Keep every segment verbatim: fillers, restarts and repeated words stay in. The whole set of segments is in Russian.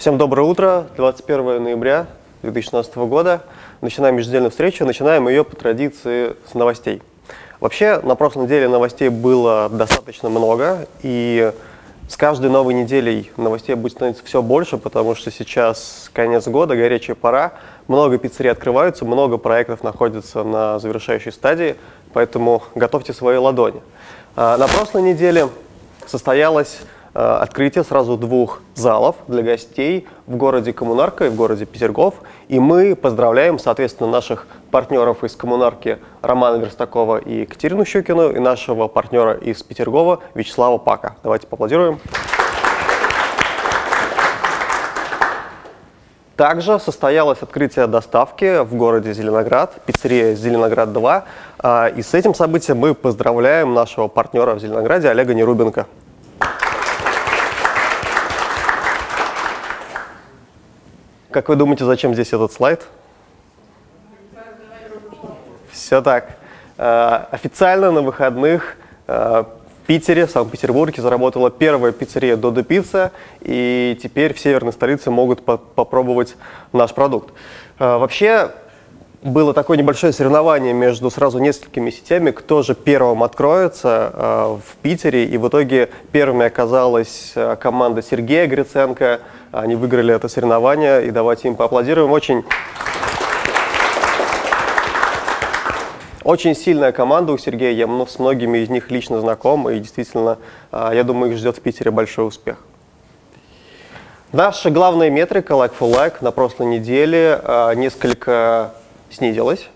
Всем доброе утро. двадцать первое ноября две тысячи шестнадцатого года. Начинаем еженедельную встречу. Начинаем ее по традиции с новостей. Вообще, на прошлой неделе новостей было достаточно много, и с каждой новой неделей новостей будет становиться все больше, потому что сейчас конец года, горячая пора, много пиццерий открываются, много проектов находятся на завершающей стадии, поэтому готовьте свои ладони. На прошлой неделе состоялось открытие сразу двух залов для гостей в городе Коммунарка и в городе Петергоф. И мы поздравляем, соответственно, наших партнеров из Коммунарки Романа Верстакова и Екатерину Щукину и нашего партнера из Петергофа Вячеслава Пака. Давайте поаплодируем. Также состоялось открытие доставки в городе Зеленоград, пиццерия Зеленоград два. И с этим событием мы поздравляем нашего партнера в Зеленограде Олега Нерубенко. Как вы думаете, зачем здесь этот слайд? Все так. Официально на выходных в Питере, в Санкт-Петербурге заработала первая пиццерия Додо Пицца, и теперь в северной столице могут по попробовать наш продукт. Вообще, было такое небольшое соревнование между сразу несколькими сетями, кто же первым откроется э, в Питере, и в итоге первыми оказалась команда Сергея Гриценко. Они выиграли это соревнование, и давайте им поаплодируем. Очень, очень сильная команда у Сергея, я с многими из них лично знаком, и действительно, э, я думаю, их ждет в Питере большой успех. Наша главная метрика Like for Like на прошлой неделе э, несколько снизилась.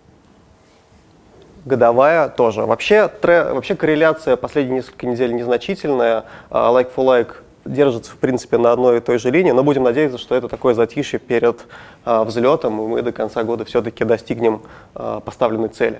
Годовая тоже. Вообще, тре, вообще корреляция последние несколько недель незначительная. Like for Like держится, в принципе, на одной и той же линии, но будем надеяться, что это такое затишье перед а, взлетом, и мы до конца года все-таки достигнем а, поставленной цели.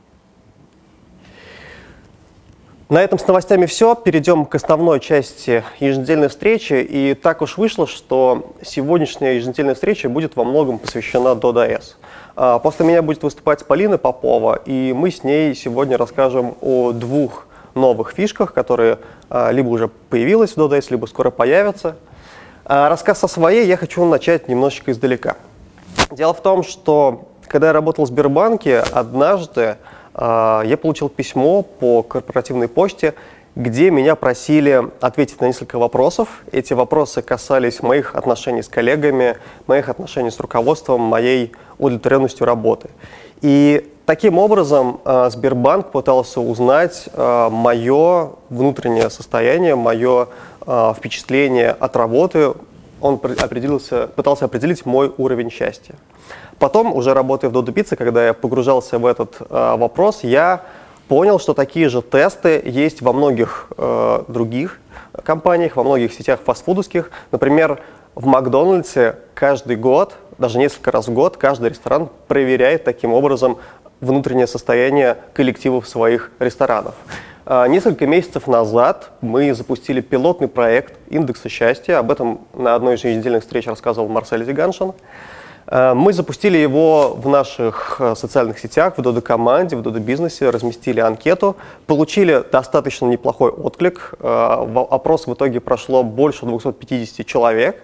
На этом с новостями все. Перейдем к основной части еженедельной встречи. И так уж вышло, что сегодняшняя еженедельная встреча будет во многом посвящена Dodo.S. После меня будет выступать Полина Попова, и мы с ней сегодня расскажем о двух новых фишках, которые либо уже появились в Dodo.S, либо скоро появятся. Рассказ со своей я хочу начать немножечко издалека. Дело в том, что когда я работал в Сбербанке, однажды я получил письмо по корпоративной почте, где меня просили ответить на несколько вопросов. Эти вопросы касались моих отношений с коллегами, моих отношений с руководством, моей удовлетворенностью работы. И таким образом Сбербанк пытался узнать мое внутреннее состояние, мое впечатление от работы. Он определился, пытался определить мой уровень счастья. Потом, уже работая в Додо Пицца, когда я погружался в этот э, вопрос, я понял, что такие же тесты есть во многих э, других компаниях, во многих сетях фастфудовских. Например, в Макдональдсе каждый год, даже несколько раз в год, каждый ресторан проверяет таким образом внутреннее состояние коллективов своих ресторанов. Э, несколько месяцев назад мы запустили пилотный проект индекса счастья. Об этом на одной из еженедельных встреч рассказывал Марсель Зиганшин. Мы запустили его в наших социальных сетях, в Додо-команде, в Додо-бизнесе, разместили анкету, получили достаточно неплохой отклик. Опрос в итоге прошло больше двухсот пятидесяти человек,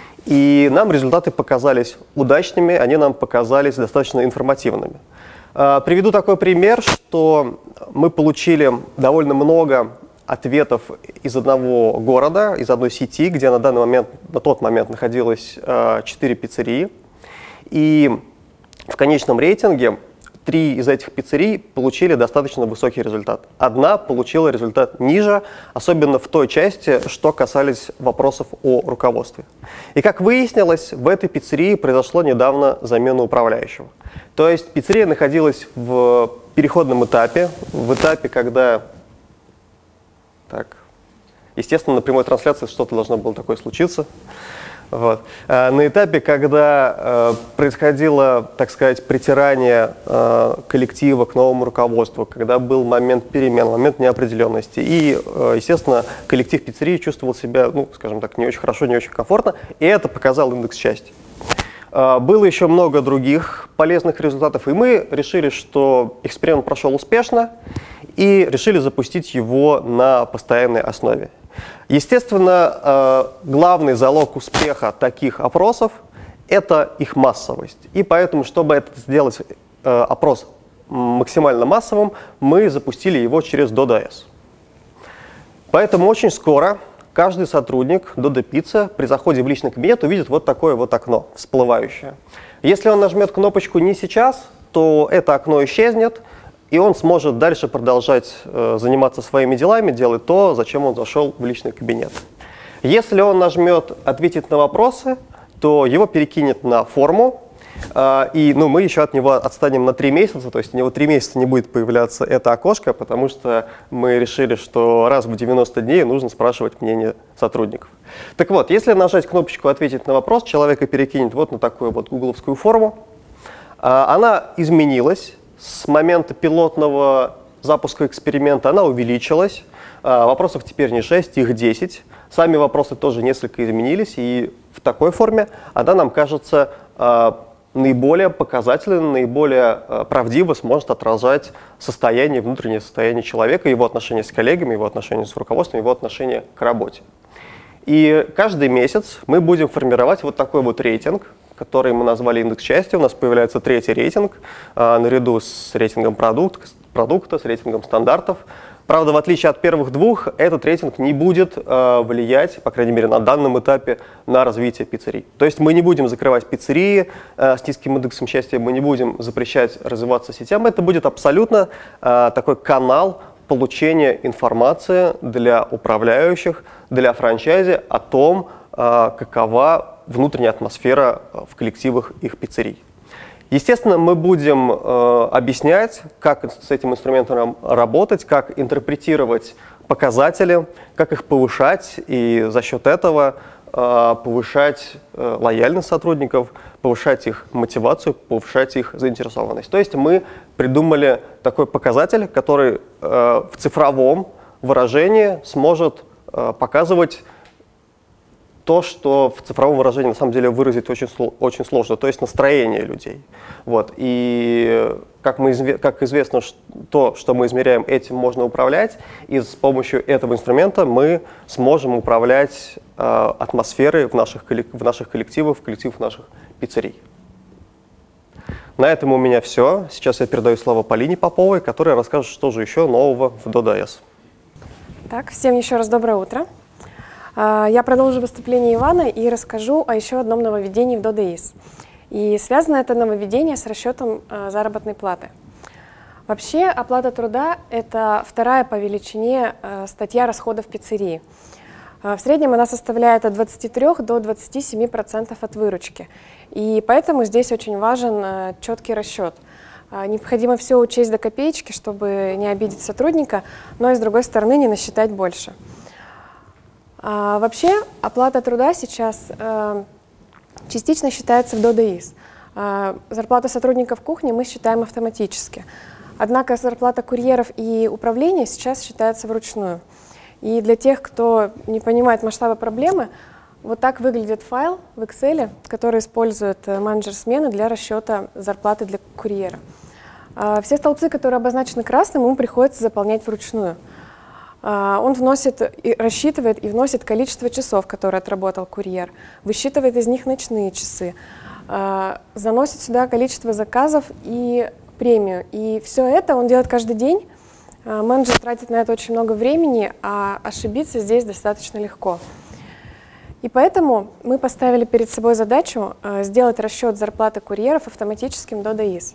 и нам результаты показались удачными, они нам показались достаточно информативными. Приведу такой пример, что мы получили довольно много ответов из одного города, из одной сети, где на данный момент, на тот момент находилось четыре пиццерии. И в конечном рейтинге три из этих пиццерий получили достаточно высокий результат. Одна получила результат ниже, особенно в той части, что касались вопросов о руководстве. И как выяснилось, в этой пиццерии произошло недавно замена управляющего. То есть пиццерия находилась в переходном этапе, в этапе, когда... Так, естественно, на прямой трансляции что-то должно было такое случиться. Вот. На этапе, когда э, происходило, так сказать, притирание э, коллектива к новому руководству, когда был момент перемен, момент неопределенности, и, э, естественно, коллектив пиццерии чувствовал себя, ну, скажем так, не очень хорошо, не очень комфортно, и это показал индекс счастья. Э, было еще много других полезных результатов, и мы решили, что эксперимент прошел успешно, и решили запустить его на постоянной основе. Естественно, главный залог успеха таких опросов – это их массовость. И поэтому, чтобы это сделать опрос максимально массовым, мы запустили его через DoDoS. Поэтому очень скоро каждый сотрудник DoDoPizza при заходе в личный кабинет увидит вот такое вот окно всплывающее. Если он нажмет кнопочку «Не сейчас», то это окно исчезнет, и он сможет дальше продолжать э, заниматься своими делами, делать то, зачем он зашел в личный кабинет. Если он нажмет «Ответить на вопросы», то его перекинет на форму, э, и ну, мы еще от него отстанем на три месяца, то есть у него три месяца не будет появляться это окошко, потому что мы решили, что раз в девяносто дней нужно спрашивать мнение сотрудников. Так вот, если нажать кнопочку «Ответить на вопрос», человека перекинет вот на такую вот гугловскую форму. Э, она изменилась. С момента пилотного запуска эксперимента она увеличилась. Вопросов теперь не шесть, их десять. Сами вопросы тоже несколько изменились, и в такой форме она нам кажется наиболее показательной, наиболее правдиво сможет отражать состояние, внутреннее состояние человека, его отношения с коллегами, его отношения с руководством, его отношения к работе. И каждый месяц мы будем формировать вот такой вот рейтинг, который мы назвали индекс счастья. У нас появляется третий рейтинг, э, наряду с рейтингом продукт, продукта, с рейтингом стандартов. Правда, в отличие от первых двух, этот рейтинг не будет э, влиять, по крайней мере, на данном этапе, на развитие пиццерий. То есть мы не будем закрывать пиццерии э, с низким индексом счастья, мы не будем запрещать развиваться сетям. Это будет абсолютно э, такой канал получения информации для управляющих, для франчайзи о том, э, какова внутренняя атмосфера в коллективах их пиццерий. Естественно, мы будем э, объяснять, как с этим инструментом работать, как интерпретировать показатели, как их повышать, и за счет этого э, повышать э, лояльность сотрудников, повышать их мотивацию, повышать их заинтересованность. То есть мы придумали такой показатель, который э, в цифровом выражении сможет э, показывать то, что в цифровом выражении на самом деле выразить очень, очень сложно, то есть настроение людей. Вот. И как, мы, как известно, то, что мы измеряем, этим можно управлять, и с помощью этого инструмента мы сможем управлять э, атмосферой в наших, в наших коллективах, в коллективах наших пиццерий. На этом у меня все. Сейчас я передаю слово Полине Поповой, которая расскажет, что же еще нового в DoDoS. Так, всем еще раз доброе утро. Я продолжу выступление Ивана и расскажу о еще одном нововведении в DoDoS. И связано это нововведение с расчетом заработной платы. Вообще, оплата труда – это вторая по величине статья расходов пиццерии. В среднем она составляет от двадцати трёх до двадцати семи процентов от выручки. И поэтому здесь очень важен четкий расчет. Необходимо все учесть до копеечки, чтобы не обидеть сотрудника, но и с другой стороны не насчитать больше. А, вообще, оплата труда сейчас э, частично считается в DoDoS. Э, зарплату сотрудников кухни мы считаем автоматически. Однако зарплата курьеров и управления сейчас считается вручную. И для тех, кто не понимает масштаба проблемы, вот так выглядит файл в Excel, который использует менеджер смены для расчета зарплаты для курьера. Э, все столбцы, которые обозначены красным, ему приходится заполнять вручную. Он вносит, и рассчитывает и вносит количество часов, которые отработал курьер, высчитывает из них ночные часы, заносит сюда количество заказов и премию. И все это он делает каждый день. Менеджер тратит на это очень много времени, а ошибиться здесь достаточно легко. И поэтому мы поставили перед собой задачу сделать расчет зарплаты курьеров автоматическим DoDoS.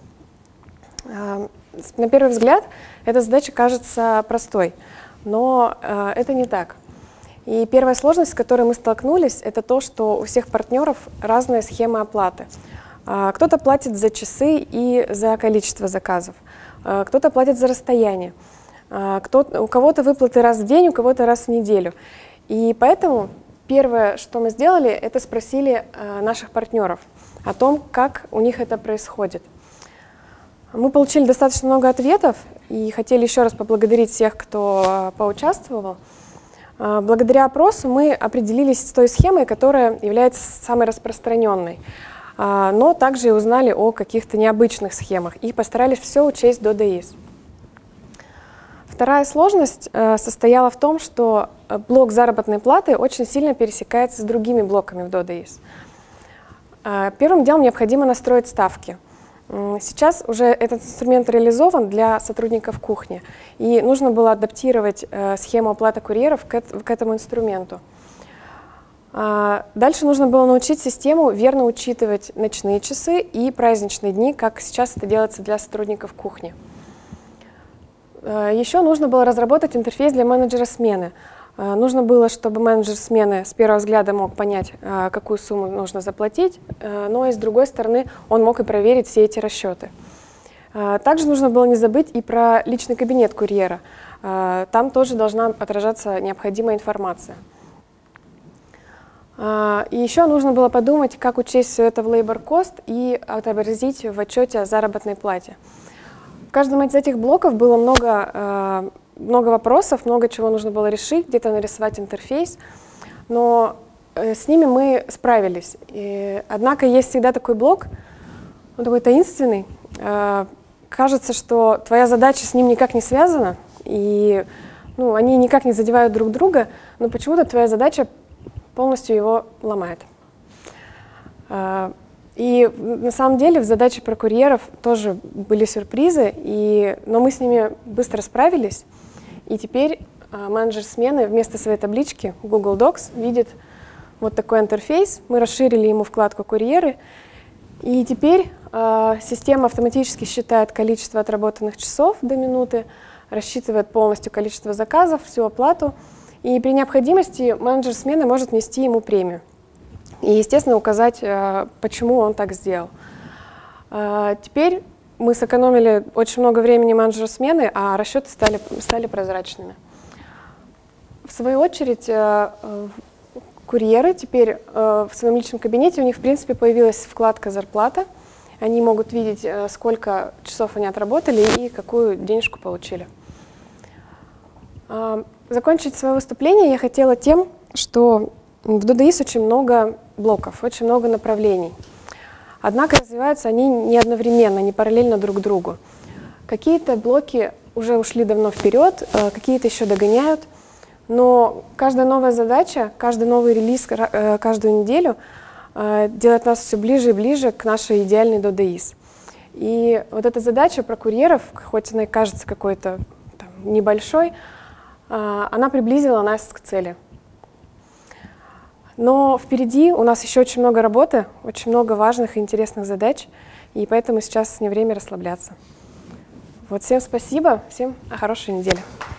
На первый взгляд эта задача кажется простой. Но э, это не так. И первая сложность, с которой мы столкнулись, это то, что у всех партнеров разные схемы оплаты. Э, кто-то платит за часы и за количество заказов, э, кто-то платит за расстояние, э, кто, у кого-то выплаты раз в день, у кого-то раз в неделю. И поэтому первое, что мы сделали, это спросили э, наших партнеров о том, как у них это происходит. Мы получили достаточно много ответов и хотели еще раз поблагодарить всех, кто поучаствовал. Благодаря опросу мы определились с той схемой, которая является самой распространенной, но также и узнали о каких-то необычных схемах и постарались все учесть в DoDoS. Вторая сложность состояла в том, что блок заработной платы очень сильно пересекается с другими блоками в DoDeis. Первым делом необходимо настроить ставки. Сейчас уже этот инструмент реализован для сотрудников кухни, и нужно было адаптировать схему оплаты курьеров к этому инструменту. Дальше нужно было научить систему верно учитывать ночные часы и праздничные дни, как сейчас это делается для сотрудников кухни. Еще нужно было разработать интерфейс для менеджера смены. Нужно было, чтобы менеджер смены с первого взгляда мог понять, какую сумму нужно заплатить, но и с другой стороны он мог и проверить все эти расчеты. Также нужно было не забыть и про личный кабинет курьера. Там тоже должна отражаться необходимая информация. И еще нужно было подумать, как учесть все это в labor cost и отобразить в отчете о заработной плате. В каждом из этих блоков было много, много вопросов, много чего нужно было решить, где-то нарисовать интерфейс, но с ними мы справились. И, однако есть всегда такой блок, он такой таинственный. Кажется, что твоя задача с ним никак не связана, и ну, они никак не задевают друг друга, но почему-то твоя задача полностью его ломает. И на самом деле в задаче про курьеров тоже были сюрпризы, и, но мы с ними быстро справились. И теперь менеджер смены вместо своей таблички в Google Docs видит вот такой интерфейс. Мы расширили ему вкладку «Курьеры». И теперь э, система автоматически считает количество отработанных часов до минуты, рассчитывает полностью количество заказов, всю оплату. И при необходимости менеджер смены может внести ему премию. И, естественно, указать, почему он так сделал. Теперь мы сэкономили очень много времени менеджеру смены, а расчеты стали, стали прозрачными. В свою очередь, курьеры теперь в своем личном кабинете, у них, в принципе, появилась вкладка «Зарплата». Они могут видеть, сколько часов они отработали и какую денежку получили. Закончить свое выступление я хотела тем, что в DoDeis очень много блоков, очень много направлений. Однако развиваются они не одновременно, не параллельно друг другу. Какие-то блоки уже ушли давно вперед, какие-то еще догоняют, но каждая новая задача, каждый новый релиз каждую неделю делает нас все ближе и ближе к нашей идеальной DoDeis. И вот эта задача про курьеров, хоть она и кажется какой-то небольшой, она приблизила нас к цели. Но впереди у нас еще очень много работы, очень много важных и интересных задач, и поэтому сейчас не время расслабляться. Вот, всем спасибо, всем хорошей недели.